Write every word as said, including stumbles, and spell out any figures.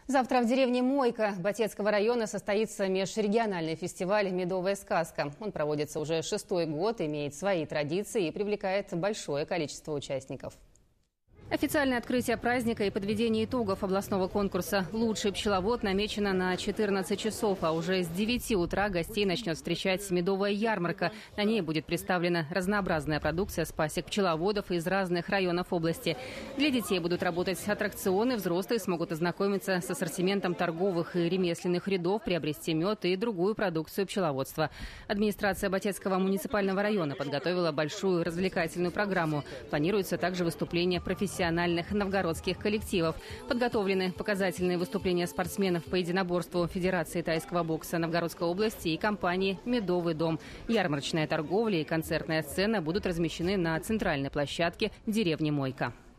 Завтра в деревне Мойка Батецкого района состоится межрегиональный фестиваль «Медовая сказка». Он проводится уже шестой год, имеет свои традиции и привлекает большое количество участников. Официальное открытие праздника и подведение итогов областного конкурса «Лучший пчеловод» намечено на четырнадцать часов, а уже с девяти утра гостей начнет встречать медовая ярмарка. На ней будет представлена разнообразная продукция с пасек пчеловодов из разных районов области. Для детей будут работать аттракционы, взрослые смогут ознакомиться с ассортиментом торговых и ремесленных рядов, приобрести мед и другую продукцию пчеловодства. Администрация Батецкого муниципального района подготовила большую развлекательную программу. Планируется также выступление профессионалов новгородских коллективов. Подготовлены показательные выступления спортсменов по единоборству Федерации тайского бокса Новгородской области и компании «Медовый дом». Ярмарочная торговля и концертная сцена будут размещены на центральной площадке деревни Мойка.